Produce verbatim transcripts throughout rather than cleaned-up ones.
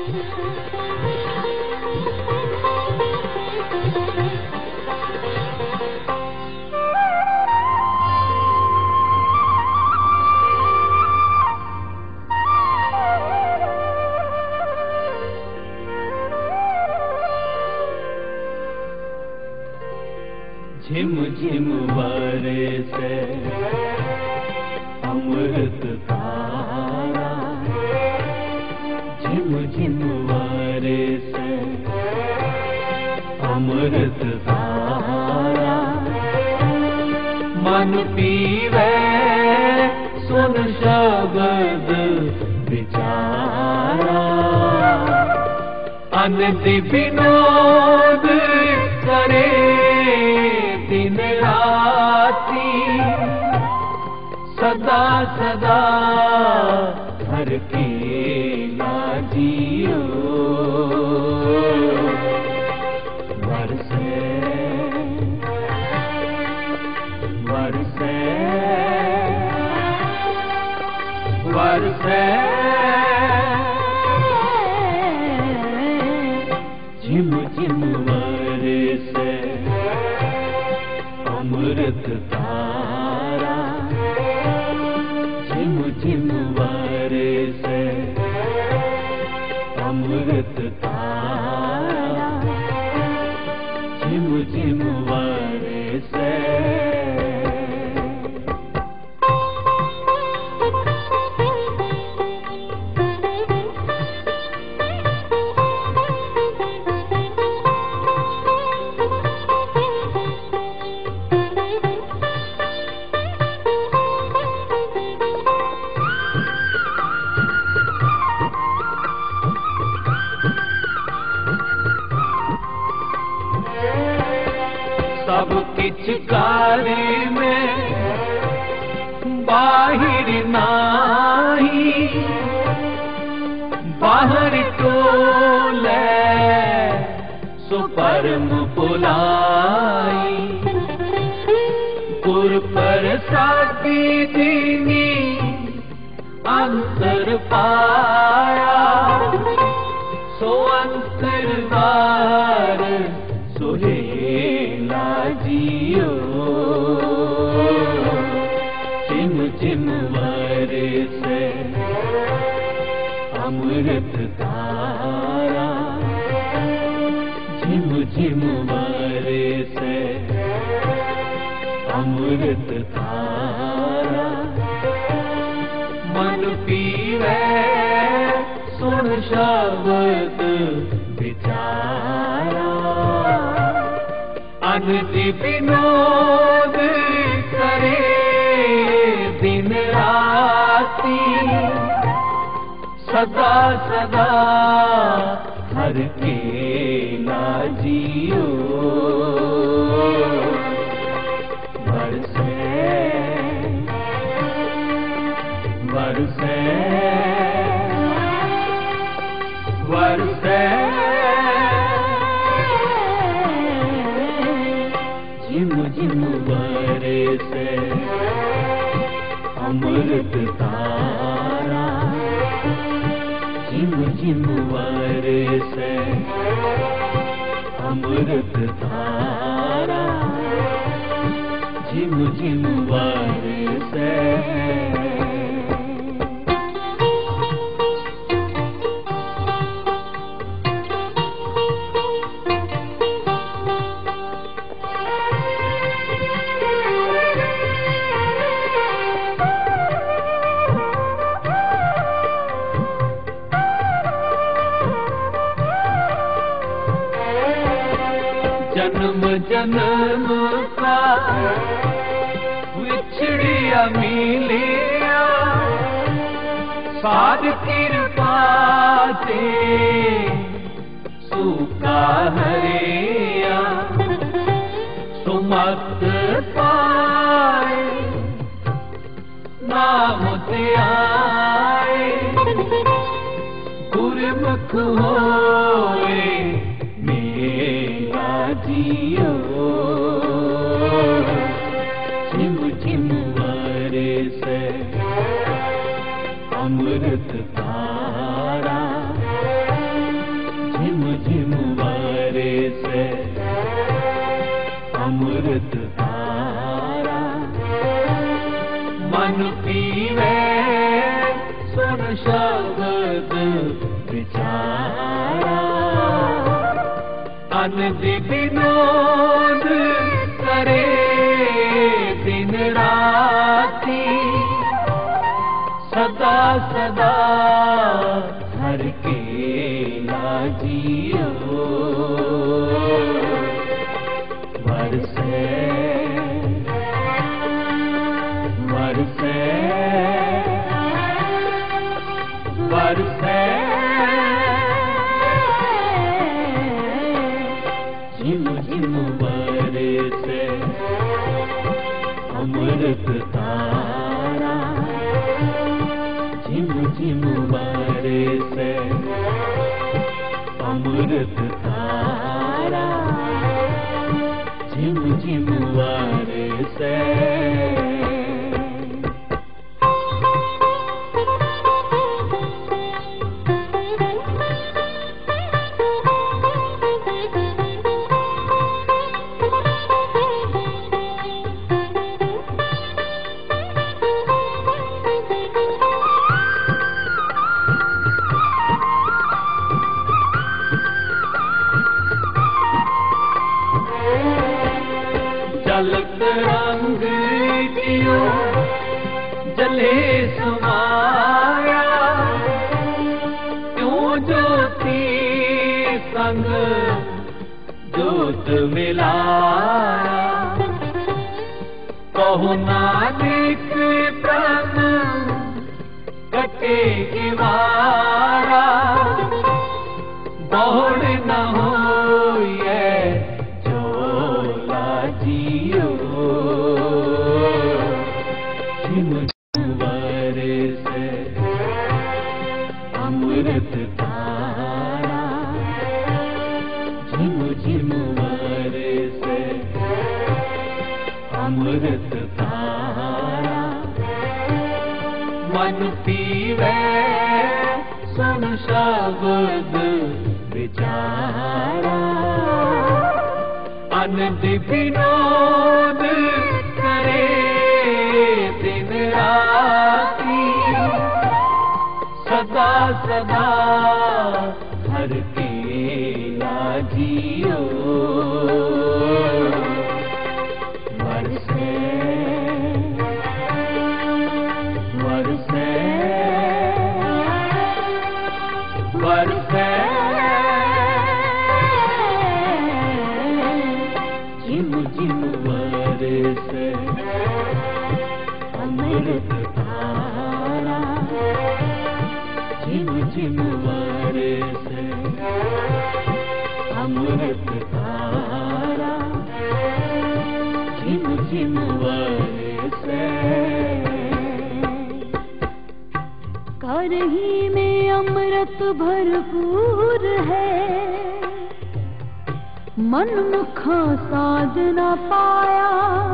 झिम झिम बरसे अमृत धारा, झिम झिम बरसे अमृत धारा। मन पीवे सुन शब्द विचारा, अनदि विनोद करे दिन राती। सदा सदा हर केला जियो, बरसे बरसे बरसे झिम झिम बरसे अमृत धारा, झिम झिम बरसे अमृत धारा, झिम झिम बरसे। सब किछ कारी में बाहिर नाही, बाहर टोले सो परम पुलाई। गुर प्रसादी दीनी अंतर पाया, सो अंतर द्वार सुहेला जियो। झिम झिम बरसे अमृत धारा, झिम झिम बरसे अमृत धारा। मन पीवे सुन शब्द विचारा, अनदि विनोद करे दिन राती। सदा सदा हर केला जियो, बरसे बरसे बरसे झिम झिम बरसे अमृत धारा, झिम झिम बरसे अमृत धारा, झिम झिम बरसे। जन्म जन्म का विछड़िया मिलिया, साध कृपा से सूखा हरिया। सुमत पाए नाम ते आए, गुरमुख होए जियो। झिम झिम बरसे अमृत धारा, अमृत धारा। मन पीवे सुन शब्द विचारा। अनंद विनोद करे दिन राती। सदा सदा हर के लाजियो। बरसे बरसे बरसे झिम झिम बरसे अमृत धारा। झिम झिम बरसे अमृत धारा। झिम झिम बरसे। जलत रंग दियो जले समाया। क्यों ज्योति संग ज्योत मिलाया। कहो नानक प्रण कटे वारा। बहुड़ न हो ये जियो। झिम झिम बरसे अमृत धारा। झिम झिम बरसे अमृत धारा। मन पीवे सुन शब्द विचारा। आनंद विनोद करे दिन राती। सदा सदा हर के लाजियो। बरसे बरसे बरसे झिम झिम बरसे अमृत धारा। झिम झिम बरसे अमृत धारा। झिम झिम बरसे। करही में अमृत भरपूर है। मन मुखा साध न पाया।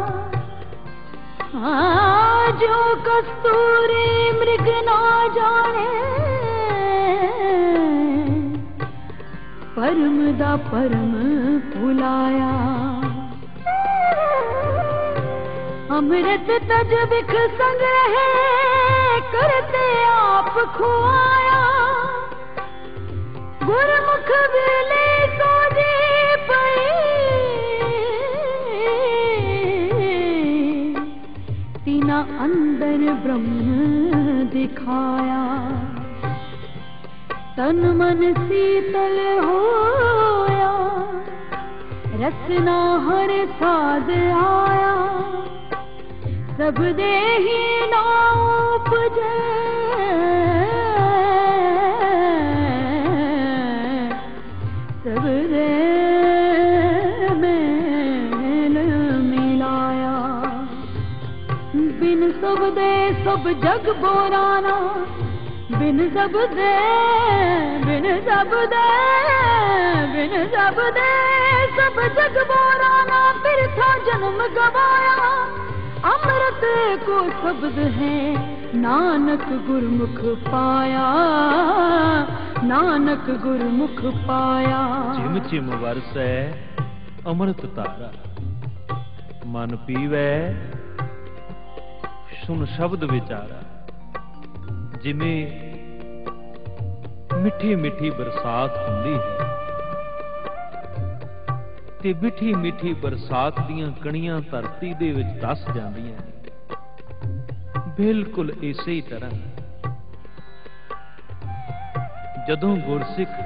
हाँ, जो कस्तूरी मृग ना जाने। परम दा परम भुलाया। अमृत तज बिख संग रहे। करते आप खुआया। गुरमुख बिले सोजे पई। तीना अंदर ब्रह्म दिखाया। तन मन शीतल होया। रसना हर साध आया। सब देही ना उपजे। सब दे मेल मिलाया। बिन सब दे सब जग बोराना। बिन सब दे बिन सब दे बिन सब दे सब जग बोराना। फिर था जन्म गवाया। अमृत को शब्द है नानक गुरमुख पाया। नानक गुरमुख पाया। झिम झिम बरसे अमृत धारा। मन पीवै सुन शब्द विचारा। जिमें मिठी मिठी बरसात हुंदी है ते मिठी मिठी बरसात दीयां कणियां धरती दे विच दस जांदियां ने, बिल्कुल इसे ही तरह जदों गुरसिख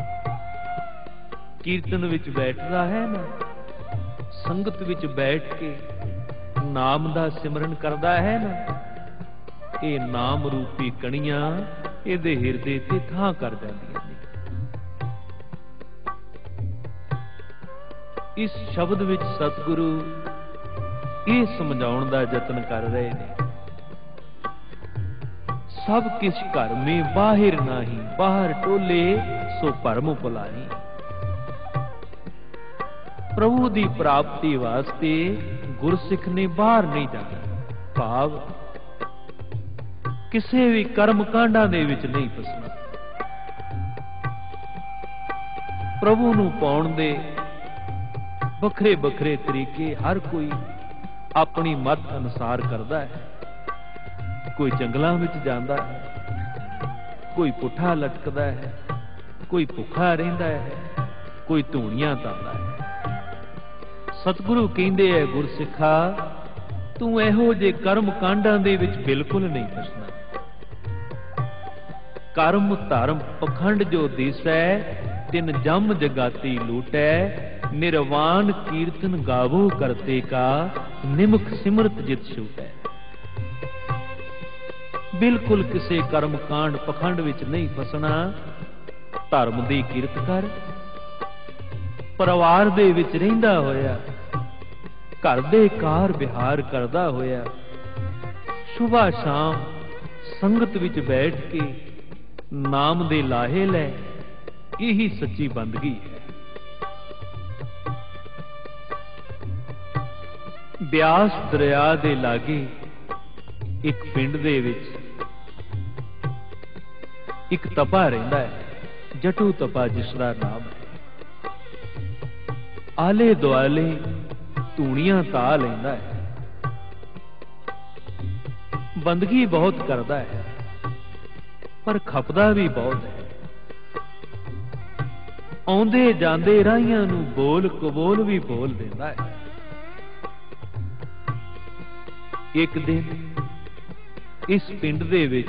कीर्तन विच बैठदा है ना, संगत विच बैठ के नाम दा सिमरन करदा है ना, ये नाम रूपी कणियां इहदे हिरदे ते थां कर जांदियां ने। इस शब्द विच सतगुरु ये समझाउण दा यतन कर रहे ने, सब किछ घर में बाहिर नाही, बाहर टोले सो भरम भुलाई। प्रभु दी प्राप्ति वास्ते गुरसिख ने बाहर नहीं जाना, भाव किसी भी कर्म कांडां दे विच नहीं फसना। प्रभु नूं पाउण दे बखरे बखरे तरीके हर कोई अपनी मत अनुसार करता है। कोई जंगलों में जाता है, कोई पुठा लटकता है, कोई भुखा रहिंदा है, कोई धूणियां तांदा है। सतगुरु कहंदे है गुरसिखा तू इहो जे कर्म कांडां दे विच बिल्कुल नहीं फसना। कर्म धर्म पखंड जो दिसै तिन जम जगाती लूटै, निर्वाण कीर्तन गावो करते का, निमख सिमरत जित छूटै। बिल्कुल किसी कर्म कांड पखंड विच नहीं फसना। धर्म दी किरत कर, परिवार दे विच रहिंदा होया, घर दे कार विहार करदा होया, सुबह शाम संगत विच बैठ के नाम दे लाहे लै, यही सच्ची बंदगी है। ब्यास दरिया दे लागे एक पिंड दे विच एक तपा रहिंदा है, जटू तपा जिसदा नाम है। आले दुआले धूणियां ता लैंदा है, बंदगी बहुत करदा है पर खपदा भी बहुत है। आउंदे जांदे राहियां नूं बोल कबोल भी बोल देंदा है। एक दिन इस पिंड दे विच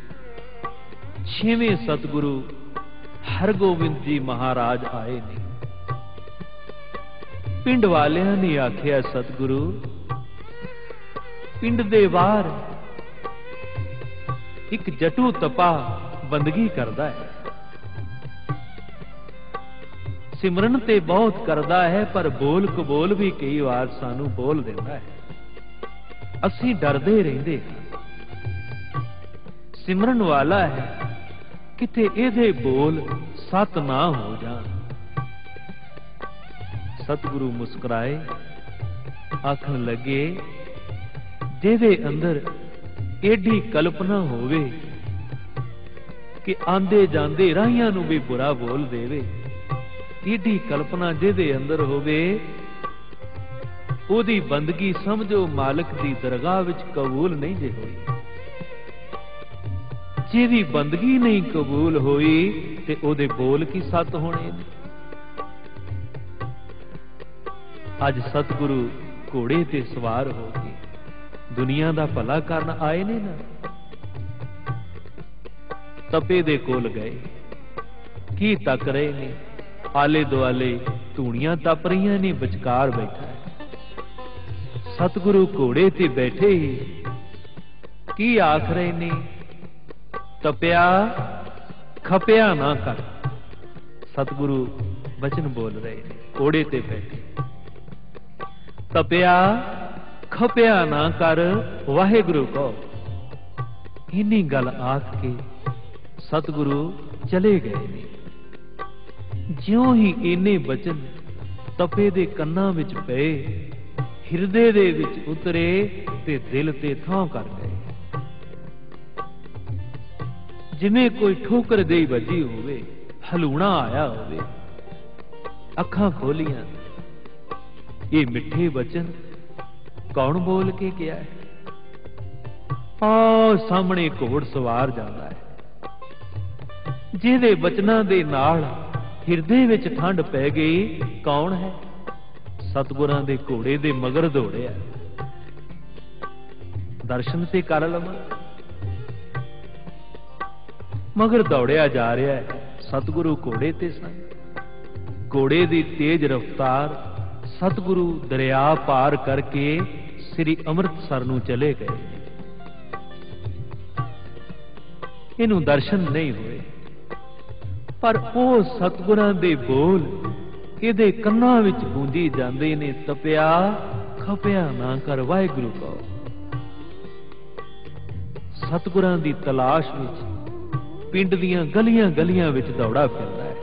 छेवें सतगुरु हरगोबिंद जी महाराज आए ने। पिंड वालियां ने आखिया सतगुरु पिंड दे बाहर एक जटू तपा बंदगी करदा है, सिमरन ते बहुत करदा है पर बोल कबोल भी कई बार सानू बोल देंदा है। असी डरदे रहिंदे, सिमरन वाला है किते एदे बोल सत ना हो जान। सतगुरु मुस्कुराए, आखन लगे जेदे अंदर एडी कल्पना होवे कि आंदे जांदे राहियां नूं भी बुरा बोल देवे, एडी कल्पना जेदे अंदर होवे ओदी बंदगी समझो मालिक दी दरगाह विच कबूल नहीं जे होई। जेदी बंदगी नहीं कबूल होई ते ओदे बोल की सत होने। अज सतगुरु घोड़े ते सवार हो के दुनिया दा भला करन आए ने ना। तपे दे कोल गए, की तक रहे ने, आले दुआले धूणियां तप रहियां ने, विचकार बैठा है सतगुरु घोड़े ते बैठे ही की आख रहे ने, तपिया खपिया ना कर। सतगुरु वचन बोल रहे ने घोड़े ते बैठे, तपिया खपिया ना कर वाहेगुरु को। इन्नी गल आख के सतगुरु चले गए ने। ज्यों ही इन्ने वचन तपे दे कन्नां विच पए, हिरदे दे विच उतरे ते दिल ते थां कर गए। जिवें कोई ठोकर देई वजी होवे, हलूणा आया होवे। अखां खोलियां, ये मिठे वचन कौन बोल के किया है? आ सामने घोड़ सवार जाता है, जिहदे बचनां दे नाल हिरदे विच ठंड पै गई। कौन है? सतगुरां दे घोड़े दे मगर दौड़िया। दर्शन ते कर लवां, मगर दौड़िया जा रहा है। सतगुरु घोड़े ते सन। घोड़े दी तेज रफ्तार सतगुरु दरिया पार करके श्री अमृतसर नूं चले गए। इनू दर्शन नहीं हुए, पर ਉਹ ਸਤਿਗੁਰਾਂ ਦੇ ਬੋਲ ਇਹਦੇ ਕੰਨਾਂ ਵਿੱਚ ਗੂੰਜੀ ਜਾਂਦੇ ਨੇ। ਤਪਿਆ ਖਪਿਆ ਨਾ ਕਰ ਵਾਹਿਗੁਰੂ ਕਹੋ। ਸਤਿਗੁਰਾਂ ਦੀ ਤਲਾਸ਼ ਵਿੱਚ ਪਿੰਡ ਦੀਆਂ ਗਲੀਆਂ ਗਲੀਆਂ ਵਿੱਚ ਦੌੜਾ ਫਿਰਦਾ ਹੈ।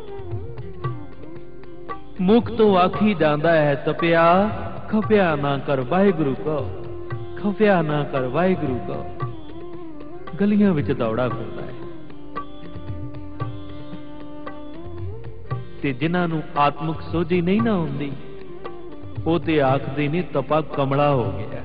ਮੁਖ ਤੋਂ ਆਖੀ ਜਾਂਦਾ ਹੈ, ਤਪਿਆ ਖਪਿਆ ਨਾ ਕਰ ਵਾਹਿਗੁਰੂ ਕਹੋ, ਖਪਿਆ ਨਾ ਕਰ ਵਾਹਿਗੁਰੂ ਕਹੋ। ਗਲੀਆਂ ਵਿੱਚ ਦੌੜਾ ਫਿਰਦਾ ਹੈ। ਤੇ ਜਿਨ੍ਹਾਂ ਨੂੰ ਆਤਮਿਕ ਸੋਝੀ ਨਹੀਂ ਨਾ ਹੁੰਦੀ, ਉਹ ਤੇ ਆਖਦੇ ਨੇ ਤਪਾ ਕਮਲਾ ਹੋ ਗਿਆ।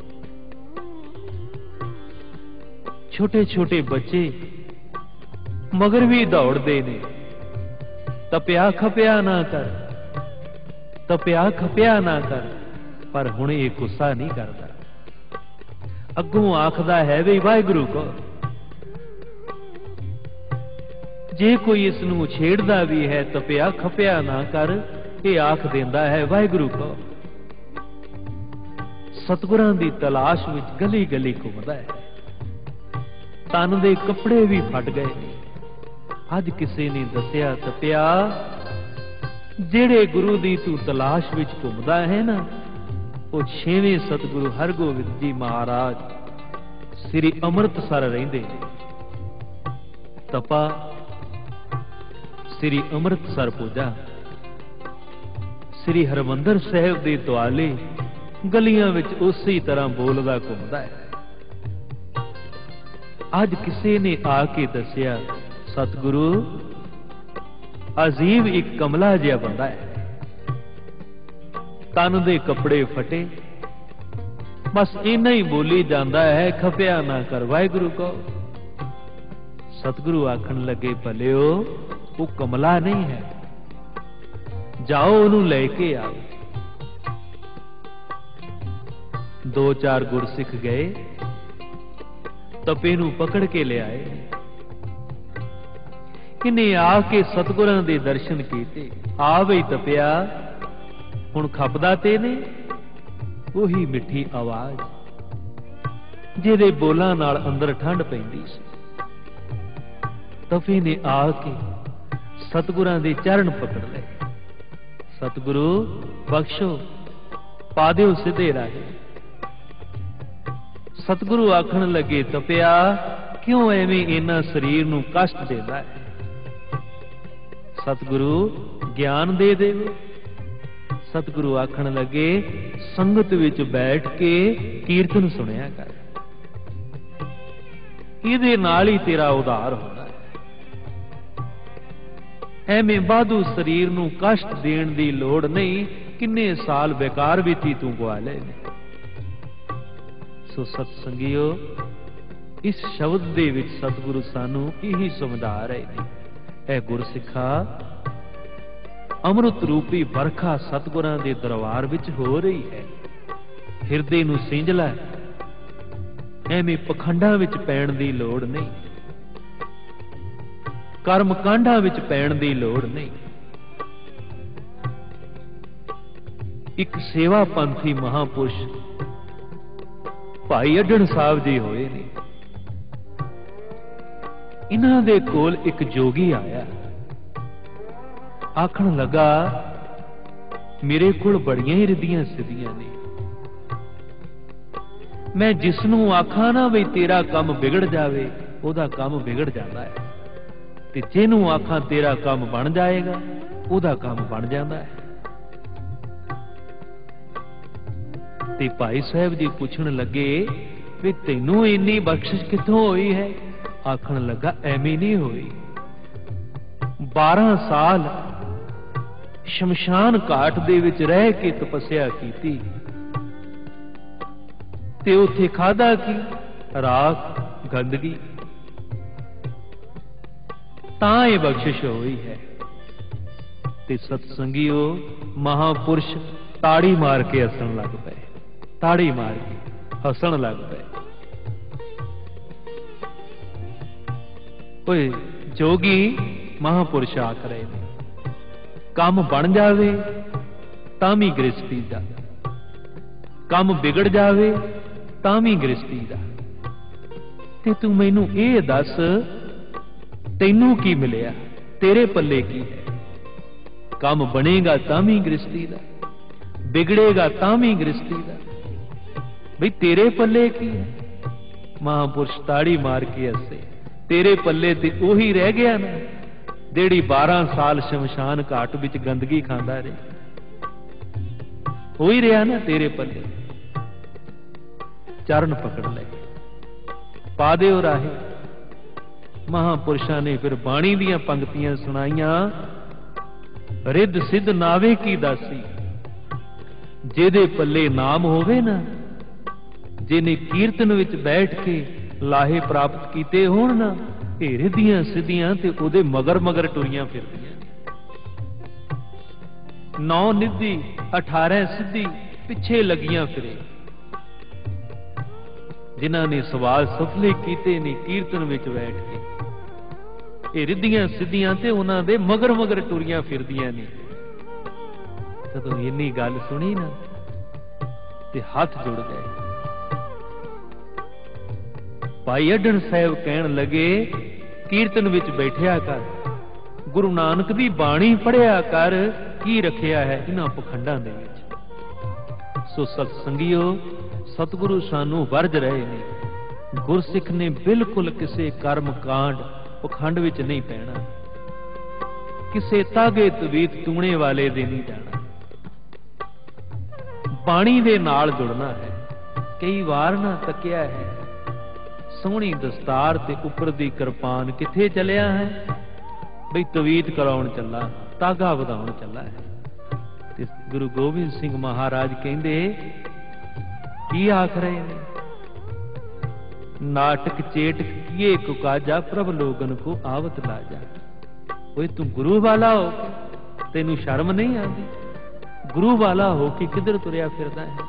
ਛੋਟੇ ਛੋਟੇ ਬੱਚੇ ਮਗਰ ਵੀ ਦੌੜਦੇ ਨੇ। ਤਪਿਆ ਖਪਿਆ ਨਾ ਕਰ, ਤਪਿਆ ਖਪਿਆ ਨਾ ਕਰ। ਪਰ ਹੁਣ ਇਹ ਗੁੱਸਾ ਨਹੀਂ ਕਰਦਾ, ਅੱਗੋਂ ਆਖਦਾ ਹੈ ਵੀ ਵਾਹਿਗੁਰੂ ਕਹੋ। ਜੇ ਕੋਈ ਇਸ ਨੂੰ ਛੇੜਦਾ ਵੀ ਹੈ, ਤਪਿਆ ਖਪਿਆ ਨਾ ਕਰ, ਇਹ ਆਖ ਦਿੰਦਾ ਹੈ ਵਾਹਿਗੁਰੂ ਕਹੋ। ਸਤਿਗੁਰਾਂ ਦੀ ਤਲਾਸ਼ ਵਿੱਚ ਗਲੀ ਗਲੀ ਘੁੰਮਦਾ ਹੈ। ਤਨ ਦੇ ਕੱਪੜੇ ਵੀ ਫਟ ਗਏ ਨੇ। ਅੱਜ ਕਿਸੇ ਨੇ ਦੱਸਿਆ, ਤਪਿਆ ਜਿਹੜੇ ਗੁਰੂ ਦੀ ਤੂੰ ਤਲਾਸ਼ ਵਿੱਚ ਘੁੰਮਦਾ ਹੈ ਨਾ, ਉਹ ਛੇਵੇਂ ਸਤਿਗੁਰੂ ਹਰਗੋਬਿੰਦ ਜੀ ਮਹਾਰਾਜ ਸ੍ਰੀ ਅੰਮ੍ਰਿਤਸਰ ਰਹਿੰਦੇ ਨੇ। ਤਪਾ ਸ੍ਰੀ ਅੰਮ੍ਰਿਤਸਰ ਪੁੱਜਾ। ਸ੍ਰੀ ਹਰਿਮੰਦਰ ਸਾਹਿਬ ਦੇ ਦੁਆਲੇ ਗਲੀਆਂ ਵਿੱਚ ਉਸੇ ਤਰ੍ਹਾਂ ਬੋਲਦਾ ਘੁੰਮਦਾ ਹੈ। ਅੱਜ ਕਿਸੇ ਨੇ ਆ ਕੇ ਦੱਸਿਆ, ਸਤਿਗੁਰੂ ਅਜੀਬ ਇੱਕ ਕਮਲਾ ਜਿਹਾ ਬੰਦਾ ਹੈ। ਤਨ ਦੇ ਕੱਪੜੇ ਫਟੇ, ਬਸ ਇੰਨਾ ਹੀ ਬੋਲੀ ਜਾਂਦਾ ਹੈ, ਖਪਿਆ ਨਾ ਕਰ ਵਾਹਿਗੁਰੂ ਕਹੋ। ਸਤਿਗੁਰੂ ਆਖਣ ਲੱਗੇ, ਭਲਿਓ ਉਹ ਕਮਲਾ ਨਹੀਂ ਹੈ, ਜਾਓ ਉਹਨੂੰ ਲੈ ਕੇ ਆਓ। ਦੋ ਚਾਰ ਗੁਰਸਿੱਖ ਗਏ, ਤਪੇ ਨੂੰ ਪਕੜ ਕੇ ਲਿਆਏ। ਇਹਨੇ ਆ ਕੇ ਸਤਿਗੁਰਾਂ ਦੇ ਦਰਸ਼ਨ ਕੀਤੇ। ਆ ਬਈ ਤਪਿਆ, ਹੁਣ ਖਪਦਾ ਤੇ ਨੇ। ਉਹੀ ਮਿੱਠੀ ਆਵਾਜ਼ ਜਿਹਦੇ ਬੋਲਾਂ ਨਾਲ ਅੰਦਰ ਠੰਡ ਪੈਂਦੀ ਸੀ। ਤਪੇ ਨੇ ਆ ਕੇ ਸਤਿਗੁਰਾਂ ਦੇ ਚਰਨ ਪਕੜ ਲਏ। ਸਤਿਗੁਰੂ ਬਖਸ਼ੋ, ਪਾ ਦਿਓ ਸਿੱਧੇ ਰਾਹ। ਸਤਿਗੁਰੂ ਆਖਣ ਲੱਗੇ, ਤਪਿਆ ਕਿਉਂ ਐਵੇਂ ਇਹਨਾਂ ਸਰੀਰ ਨੂੰ ਕਸ਼ਟ ਦੇਦਾ ਹੈ? ਸਤਿਗੁਰੂ ਗਿਆਨ ਦੇ ਦੇਵੇ। ਸਤਿਗੁਰੂ ਆਖਣ ਲੱਗੇ, ਸੰਗਤ ਵਿੱਚ ਬੈਠ ਕੇ ਕੀਰਤਨ ਸੁਣਿਆ ਕਰ, ਇਹਦੇ ਨਾਲ ਹੀ ਤੇਰਾ ਉਧਾਰ ਹੋਣਾ ਹੈ। ਐਵੇਂ ਬਾਧੂ ਸਰੀਰ ਨੂੰ ਕਸ਼ਟ ਦੇਣ ਦੀ ਲੋੜ ਨਹੀਂ। ਕਿੰਨੇ ਸਾਲ ਬੇਕਾਰ ਬੀਤੀ ਤੂੰ ਗਵਾ ਲਏ ਨੇ। ਸੋ ਸਤ ਸੰਗਿਓ, ਇਸ ਸ਼ਬਦ ਦੇ ਵਿੱਚ ਸਤਿਗੁਰੂ ਸਾਨੂੰ ਇਹੀ ਸਮਝਾ ਰਹੇ ਨੇ, ਇਹ ਗੁਰਸਿੱਖਾ ਅੰਮ੍ਰਿਤ ਰੂਪੀ ਵਰਖਾ ਸਤਿਗੁਰਾਂ ਦੇ ਦਰਬਾਰ ਵਿੱਚ ਹੋ ਰਹੀ ਹੈ। ਹਿਰਦੇ ਨੂੰ ਸਿੰਜ ਲੈ, ਐਵੇਂ ਪਖੰਡਾਂ ਵਿੱਚ ਪੈਣ ਦੀ ਲੋੜ ਨਹੀਂ, ਕਰਮ ਕਾਂਡਾਂ ਵਿੱਚ ਪੈਣ ਦੀ ਲੋੜ ਨਹੀਂ। ਇੱਕ ਸੇਵਾ ਪੰਥੀ ਮਹਾਪੁਰਸ਼ ਭਾਈ ਅਡਣ ਸਾਹਿਬ ਜੀ ਹੋਏ ਨੇ। ਇਹਨਾਂ ਦੇ ਕੋਲ ਇੱਕ ਜੋਗੀ ਆਇਆ, ਆਖਣ ਲੱਗਾ, ਮੇਰੇ ਕੋਲ ਬੜੀਆਂ ਹੀ ਰਿੱਧੀਆਂ ਸਿੱਧੀਆਂ ਨੇ। ਮੈਂ ਜਿਸ ਨੂੰ ਆਖਾਂ ਨਾ ਵੀ ਤੇਰਾ ਕੰਮ ਵਿਗੜ ਜਾਵੇ, ਉਹਦਾ ਕੰਮ ਵਿਗੜ ਜਾਂਦਾ ਹੈ, ਤੇ ਜਿਹਨੂੰ ਆਖਾਂ ਤੇਰਾ ਕੰਮ ਬਣ ਜਾਏਗਾ, ਉਹਦਾ ਕੰਮ ਬਣ ਜਾਂਦਾ ਹੈ। ਤੇ ਭਾਈ ਸਾਹਿਬ ਜੀ ਪੁੱਛਣ ਲੱਗੇ, ਵੀ ਤੈਨੂੰ ਇੰਨੀ ਬਖਸ਼ਿਸ਼ ਕਿੱਥੋਂ ਹੋਈ ਹੈ? ਆਖਣ ਲੱਗਾ, ਐਵੇਂ ਨਹੀਂ ਹੋਈ। ਬਾਰਾਂ ਸਾਲ ਸ਼ਮਸ਼ਾਨ ਘਾਟ ਦੇ ਵਿੱਚ ਰਹਿ ਕੇ ਤਪੱਸਿਆ ਕੀਤੀ, ते उत्थे खादा की राख गंदगी। तां ये बख्शिश होई है। ते सतसंगियो महापुरुष ताड़ी मार के हसन लग पे, ताड़ी मार के हसन लग पे। ओए जोगी महापुरुष आख रहे ने, काम बन जावे तां भी गृहस्थी दा, काम बिगड़ जावे तां भी गृहस्थी दा। ते तू मैनू ये दस तैनू की मिलिया, तेरे पल्ले की है? काम बनेगा तां भी गृहस्थी दा, बिगड़ेगा तां भी गृहस्थी दा, भाई तेरे पल्ले की है? महापुरुष ताड़ी मार के हसे, तेरे पल्ले ते ओही रह गया ना जेड़ी बारह साल शमशान घाट विच गंदगी खांदा रहे, हो ही रहा ना तेरे पल्ले। चरण पकड़ ले, पा दे राहे। महापुरुषां ने फिर बाणी दियां पंक्तियां सुनाइयां, रिद्ध सिद्ध नावे की दासी, जेदे पल्ले नाम होवे ना, जिन्हें कीर्तन विच बैठ के लाहे प्राप्त कीते होण ना, ਇਹ ਰਿੱਧੀਆਂ ਸਿੱਧੀਆਂ ਤੇ ਉਹਦੇ ਮਗਰ ਮਗਰ ਟੁਰੀਆਂ ਫਿਰਦੀਆਂ ਨੇ। ਨੌ ਨਿੱਧੀ ਅਠਾਰਾਂ ਸਿੱਧੀ ਪਿੱਛੇ ਲੱਗੀਆਂ ਫਿਰੇ, ਜਿਨ੍ਹਾਂ ਨੇ ਸਵਾਲ ਸਫਲੇ ਕੀਤੇ ਨੇ ਕੀਰਤਨ ਵਿੱਚ ਬੈਠ ਕੇ। ਇਹ ਰਿੱਧੀਆਂ ਸਿੱਧੀਆਂ ਤੇ ਉਹਨਾਂ ਦੇ ਮਗਰ ਮਗਰ ਟੁਰੀਆਂ ਫਿਰਦੀਆਂ ਨੇ। ਜਦੋਂ ਇੰਨੀ ਗੱਲ ਸੁਣੀ ਨਾ ਤੇ ਹੱਥ ਜੁੜ ਗਏ। ਭਾਈ ਅਡਣ ਸਾਹਿਬ ਕਹਿਣ ਲੱਗੇ, ਕੀਰਤਨ ਵਿੱਚ ਬੈਠਿਆ ਕਰ, ਗੁਰੂ ਨਾਨਕ ਦੀ ਬਾਣੀ ਪੜ੍ਹਿਆ ਕਰ, ਕੀ ਰੱਖਿਆ ਹੈ ਇਹਨਾਂ ਪਖੰਡਾਂ ਦੇ ਵਿੱਚ। ਸੋ ਸਤ ਸੰਗਿਓ, ਸਤਿਗੁਰੂ ਸਾਨੂੰ ਵਰਜ ਰਹੇ ਨੇ। ਗੁਰਸਿੱਖ ਨੇ ਬਿਲਕੁਲ ਕਿਸੇ ਕਰਮ ਕਾਂਡ ਪਖੰਡ ਵਿੱਚ ਨਹੀਂ ਪੈਣਾ, ਕਿਸੇ ਤਾਗੇ ਤਵੀਤ ਤੂਣੇ ਵਾਲੇ ਦੇ ਨਹੀਂ ਜਾਣਾ, ਬਾਣੀ ਦੇ ਨਾਲ ਜੁੜਨਾ ਹੈ। ਕਈ ਵਾਰ ਨਾ ਤੱਕਿਆ ਹੈ, ਸੋਹਣੀ ਦਸਤਾਰ ਤੇ ਉੱਪਰ ਦੀ ਕਿਰਪਾਨ ਕਿੱਥੇ ਚੱਲਿਆ ਹੈ? ਬਈ ਤਵੀਤ ਕਰਾਉਣ ਚੱਲਾ, ਤਾਗਾ ਵਧਾਉਣ ਚੱਲਾ ਹੈ। ਤੇ ਗੁਰੂ ਗੋਬਿੰਦ ਸਿੰਘ ਮਹਾਰਾਜ ਕਹਿੰਦੇ, ਕੀ ਆਖ ਰਹੇ ਨੇ? ਨਾਟਕ ਚੇਟਕ ਕੀਏ ਕੁਕਾਜਾ, ਪ੍ਰਭ ਲੋਗਨ ਕੋ ਆਵਤ ਲਾਜਾ। ਓਏ ਤੂੰ ਗੁਰੂ ਵਾਲਾ ਹੋ, ਤੈਨੂੰ ਸ਼ਰਮ ਨਹੀਂ ਆਉਂਦੀ? ਗੁਰੂ ਵਾਲਾ ਹੋ ਕੇ ਕਿੱਧਰ ਤੁਰਿਆ ਫਿਰਦਾ ਹੈ?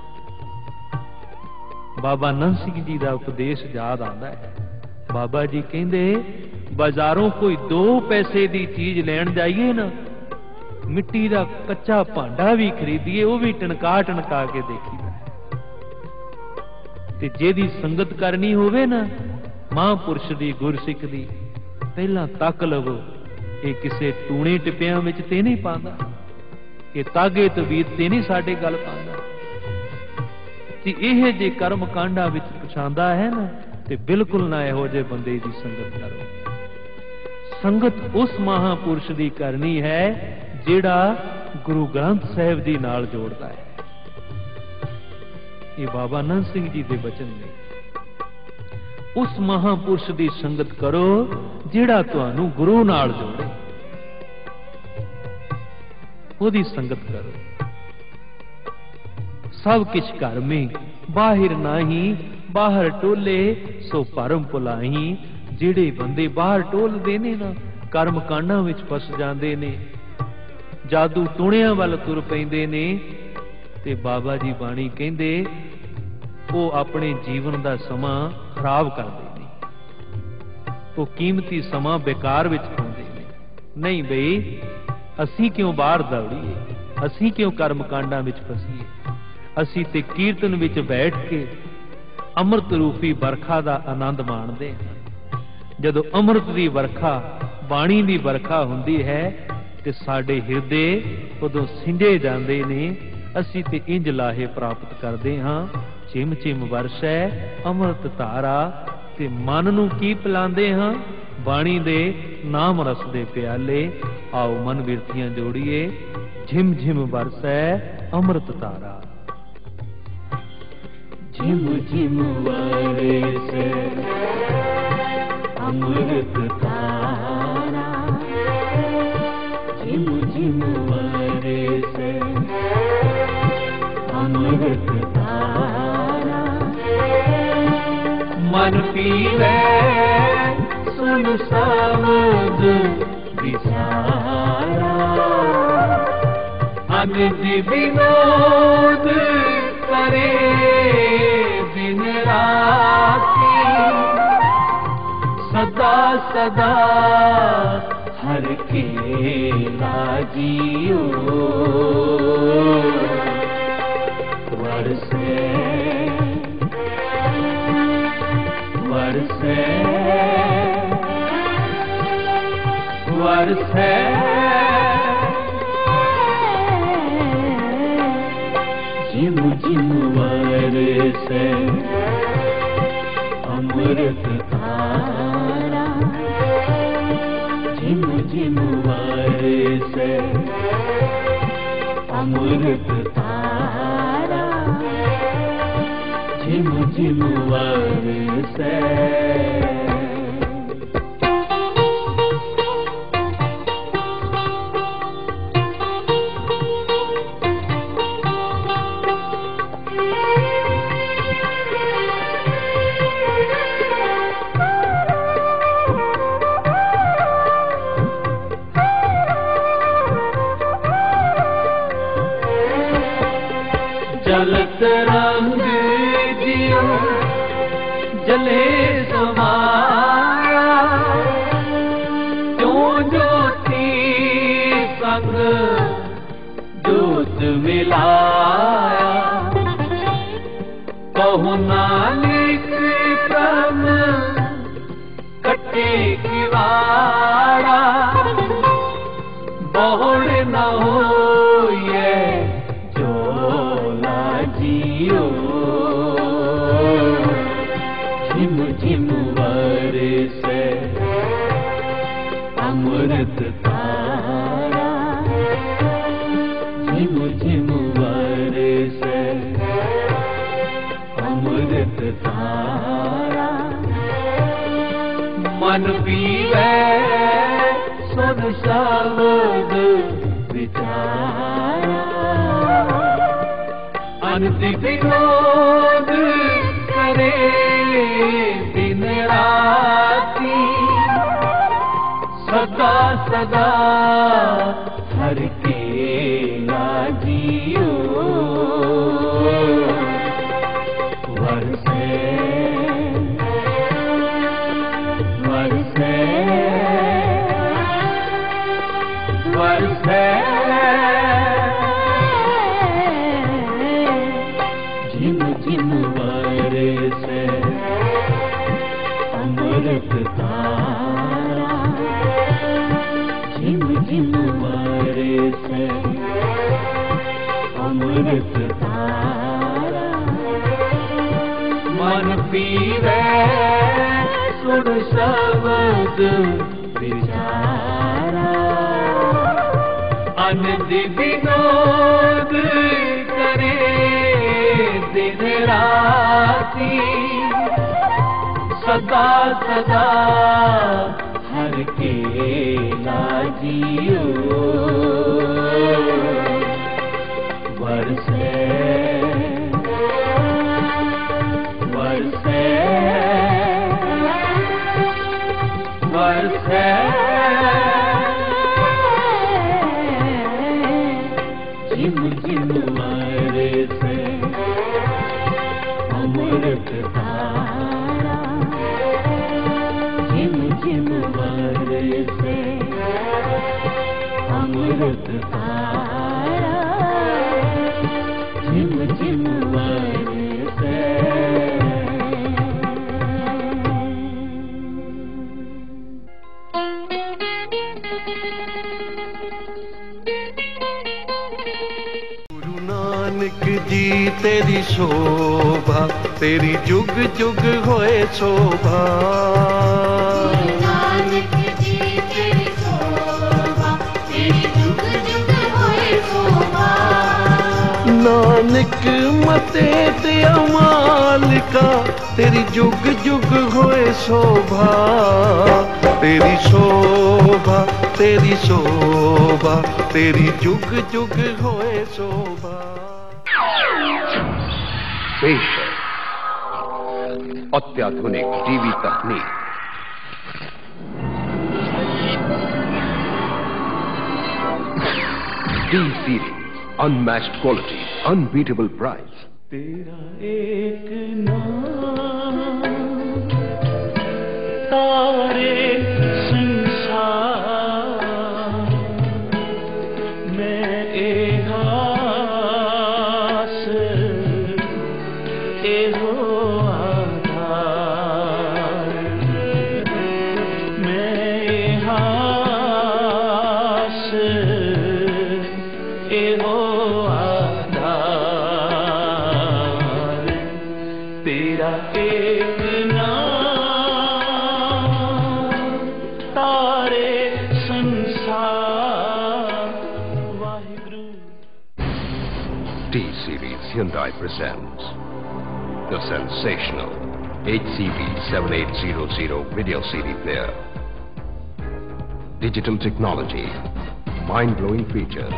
ਬਾਬਾ ਨੰਦ ਸਿੰਘ ਜੀ ਦਾ ਉਪਦੇਸ਼ ਯਾਦ ਆਉਂਦਾ ਹੈ। ਬਾਬਾ ਜੀ ਕਹਿੰਦੇ, ਬਾਜ਼ਾਰੋਂ ਕੋਈ ਦੋ ਪੈਸੇ ਦੀ ਚੀਜ਼ ਲੈਣ ਜਾਈਏ ਨਾ, ਮਿੱਟੀ ਦਾ ਕੱਚਾ ਭਾਂਡਾ ਵੀ ਖਰੀਦੀਏ, ਉਹ ਵੀ ਟਣਕਾ ਟਣਕਾ ਕੇ ਦੇਖੀਦਾ ਹੈ। ਤੇ ਜਿਹਦੀ ਸੰਗਤ ਕਰਨੀ ਹੋਵੇ ਨਾ ਮਹਾਂਪੁਰਸ਼ ਦੀ, ਗੁਰਸਿੱਖ ਦੀ, ਪਹਿਲਾਂ ਤੱਕ ਲਵੋ, ਇਹ ਕਿਸੇ ਟੂਣੇ ਟਿੱਪਿਆਂ ਵਿੱਚ ਤੇ ਨਹੀਂ ਪਾਉਂਦਾ, ਇਹ ਤਾਗੇ ਤਵੀਤ ਤੇ ਨਹੀਂ ਸਾਡੇ ਗੱਲ ਪਾਉਂਦਾ। ਕਿ ਇਹ ਜੇ ਕਰਮ ਕਾਂਡਾਂ ਵਿੱਚ ਪਛਾਂਦਾ ਹੈ ਨਾ, ਤੇ ਬਿਲਕੁਲ ਨਾ ਇਹੋ ਜਿਹੇ ਬੰਦੇ ਦੀ ਸੰਗਤ ਕਰੋ। ਸੰਗਤ ਉਸ ਮਹਾਂਪੁਰਸ਼ ਦੀ ਕਰਨੀ ਹੈ ਜਿਹੜਾ ਗੁਰੂ ਗ੍ਰੰਥ ਸਾਹਿਬ ਜੀ ਨਾਲ ਜੋੜਦਾ ਹੈ। ਇਹ ਬਾਬਾ ਨੰਦ ਸਿੰਘ ਜੀ ਦੇ ਬਚਨ ਨੇ। ਉਸ ਮਹਾਂਪੁਰਸ਼ ਦੀ ਸੰਗਤ ਕਰੋ ਜਿਹੜਾ ਤੁਹਾਨੂੰ ਗੁਰੂ ਨਾਲ ਜੋੜੇ, ਉਹਦੀ ਸੰਗਤ ਕਰੋ। सब किछ घर में बाहर नाही, बाहर टोले सो भरम भुलाही। ਜਿਹੜੇ ਬੰਦੇ ਬਾਹਰ ਟੋਲਦੇ ਨੇ ਨਾ, ਕਰਮ ਕਾਂਡਾਂ ਵਿੱਚ ਫਸ ਜਾਂਦੇ ਨੇ, ਜਾਦੂ ਟੂਣਿਆਂ ਵੱਲ ਤੁਰ ਪੈਂਦੇ ਨੇ, ਤੇ ਬਾਬਾ ਜੀ ਬਾਣੀ ਕਹਿੰਦੇ ਉਹ ਆਪਣੇ ਜੀਵਨ ਦਾ ਸਮਾਂ ਖਰਾਬ ਕਰਦੇ ਨੇ, ਉਹ ਕੀਮਤੀ ਸਮਾਂ ਬੇਕਾਰ ਵਿੱਚ ਪਾਉਂਦੇ ਨੇ। ਨਹੀਂ ਬਈ, ਅਸੀਂ ਕਿਉਂ ਬਾਹਰ ਦੌੜੀਏ, ਅਸੀਂ ਕਿਉਂ ਕਰਮ ਕਾਂਡਾਂ ਵਿੱਚ ਫਸੀਏ? ਅਸੀਂ ਤੇ ਕੀਰਤਨ ਵਿੱਚ ਬੈਠ ਕੇ ਅੰਮ੍ਰਿਤ ਰੂਪੀ ਵਰਖਾ ਦਾ ਆਨੰਦ ਮਾਣਦੇ ਹਾਂ। ਜਦੋਂ ਅੰਮ੍ਰਿਤ ਦੀ ਵਰਖਾ, ਬਾਣੀ ਦੀ ਵਰਖਾ ਹੁੰਦੀ ਹੈ ਤੇ ਸਾਡੇ ਹਿਰਦੇ ਉਦੋਂ ਸਿੰਜੇ ਜਾਂਦੇ ਨੇ। ਅਸੀਂ ਤੇ ਇੰਜ ਲਾਹੇ ਪ੍ਰਾਪਤ ਕਰਦੇ ਹਾਂ, ਚਿਮ ਚਿਮ ਵਰਸ਼ੈ ਅੰਮ੍ਰਿਤ ਧਾਰਾ, ਤੇ ਮਨ ਨੂੰ ਕੀ ਪਿਲਾਉਂਦੇ ਹਾਂ? ਬਾਣੀ ਦੇ ਨਾਮ ਰਸ ਦੇ ਪਿਆਲੇ। ਆਓ ਮਨ ਬਿਰਤੀਆਂ ਜੋੜੀਏ, ਝਿਮ ਝਿਮ ਵਰਸੈ ਅੰਮ੍ਰਿਤ ਧਾਰਾ। झिम झिम बरसे अमृत धारा, झिम झिम बरसे अमृत धारा। मन पीवे सुन शब्द विचारा, अनिज विनोद करे दिन राती, सदा सदा हर के लाजियो। वर्षे वर्षे वर्षे झिम झिम वर्षे अमृत धारा, झिम झिम वर्षे अमृत धारा, झिम झिम वर्षे। जलत रंग जियो जले समाया, क्यों ज्योति संग जोत मिलाया। कहु नानक क्रम कटे किवाड़ा, बहुड़ न होइए झिम झिम वर्षे अमृत धारा, झिम झिम वर्षे अमृत धारा। मन पीवे सुन शब्द विचारा, अनिज विनोद करे दिन राती, सदा सदा हर के लाजियो। वर्षे वर्षे वर्षे झिम झिम वर्षे अमृत धारा, झिम झिम वर्षे अमृत धारा। मन पीवे सुन शब्द विचारा, अनिज विनोद करे दिन राती, सदा सदा हर के लाजियो। वर्षे वर्षे वर्षे झिम झिम वर्षे अमृत धारा, झिम झिम वर्षे अमृत धारा, झिम झिम वर्षे। गुरु नानक जी तेरी शोभा, तेरी जुग जुग होए शोभा। गुरु नानक जी तेरी शोभा, तेरी जुग जुग होए शोभा। नानक मते ते अमाल का, तेरी जुग जुग होए शोभा। तेरी शोभा तेरी शोभा, तेरी जुग जुग होए शोभा। पेश है अत्याधुनिक टीवी तकनीक। T Series, unmatched quality, unbeatable price. तेरा एक नाम तारे Hyundai presents the sensational H C V seven eight zero zero video C D player. Digital technology, mind-blowing features,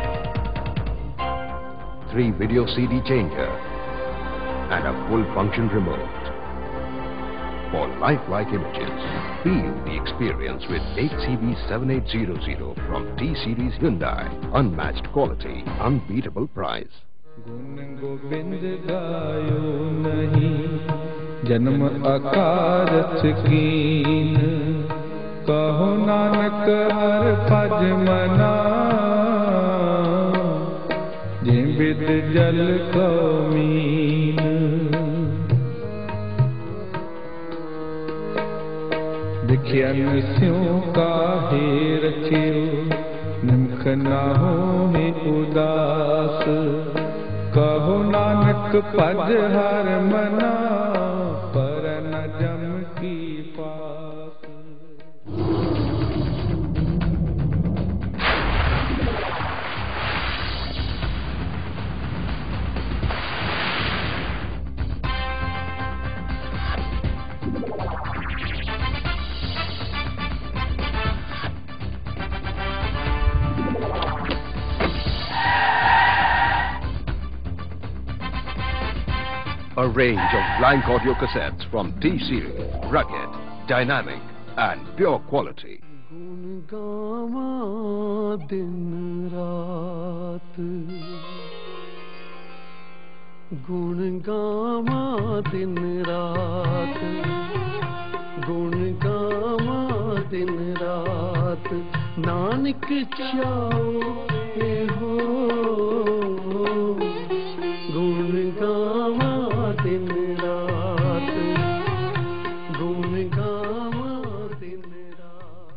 three video C D changer, and a full-function remote. For lifelike images, feel the experience with H C V seven eight zero zero from T-Series Hyundai. Unmatched quality, unbeatable price. गुण गोविंद गायो नहीं जन्म अकारथ कीन, कहो नानक हर भज मना, जिन बिद जल को मीन। दिखियन स्यों काहे रचियो, निमख ना होए उदास, कहो नानक पद हर मना, पर न जम की पास। A range of blank audio cassettes from T-Series, rugged, dynamic, and pure quality. गुण गावा दिन रात, गुण गावा दिन रात, गुण गावा दिन रात, नानक चाओ हो, गुण गावा दिन रात, गुण गावा दिन रात।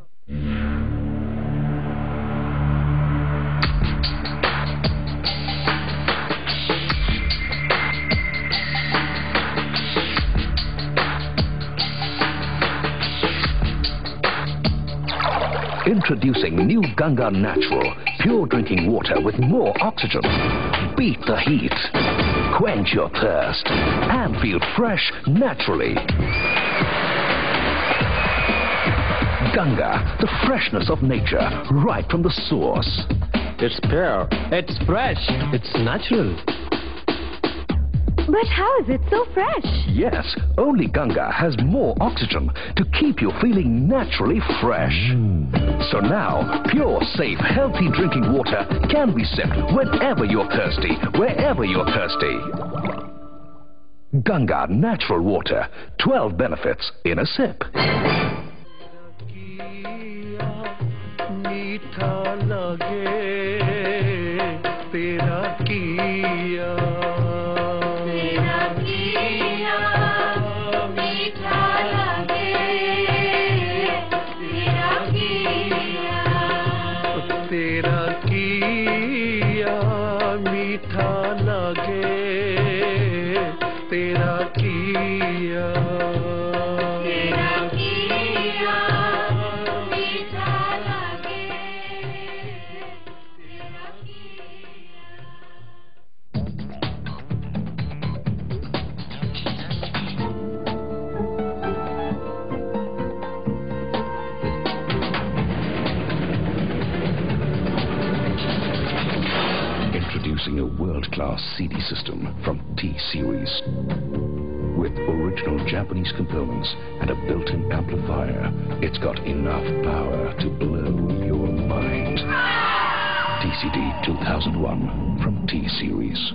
Introducing new Ganga Natural, pure drinking water with more oxygen. Beat the heat, quench your thirst, and feel fresh naturally. Ganga, the freshness of nature, right from the source. It's pure, it's fresh, it's natural. But how is it so fresh? Yes, only Ganga has more oxygen to keep you feeling naturally fresh. So now, pure, safe, healthy drinking water can be sipped whenever you're thirsty, wherever you're thirsty. Ganga Natural Water, twelve benefits in a sip. मीठा लगे तेरा किया, तेरा किया मीठा लगे, तेरा किया, तेरा किया मीठा लगे, तेरा किया, तेरा किया मीठा लगे, तेरा Introducing a world-class C D system from T-Series. With original Japanese components and a built-in amplifier, it's got enough power to blow your mind. T C D two thousand one from T-Series.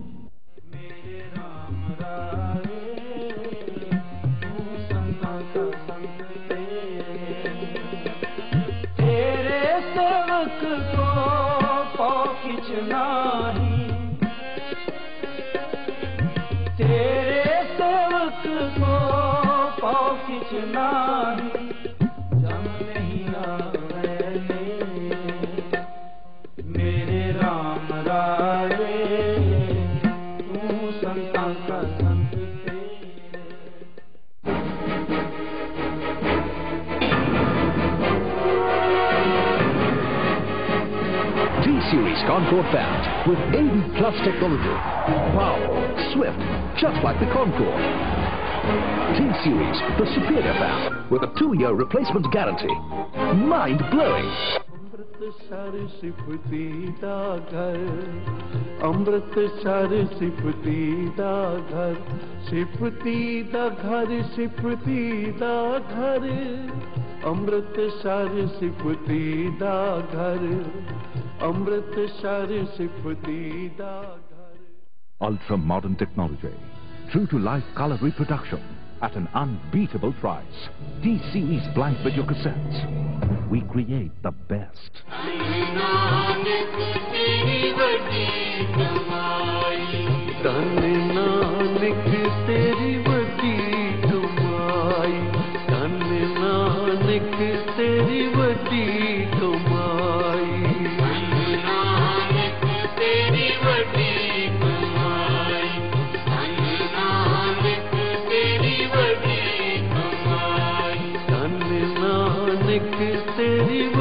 T-Series Concorde band with A V Plus technology. Powerful, swift, just like the Concorde. T-Series, the superior band with a two-year replacement guarantee. Mind-blowing. Amritsar सिफती दा घर अमृतसर सिफती दा घर सिफती दा घर सिफती दा घर अमृतसर सिफती दा घर अमृतसर सिफती दा घर. Ultra-modern technology, true-to-life color reproduction at an unbeatable price. T-Series blank video cassettes. We create the best. तेरी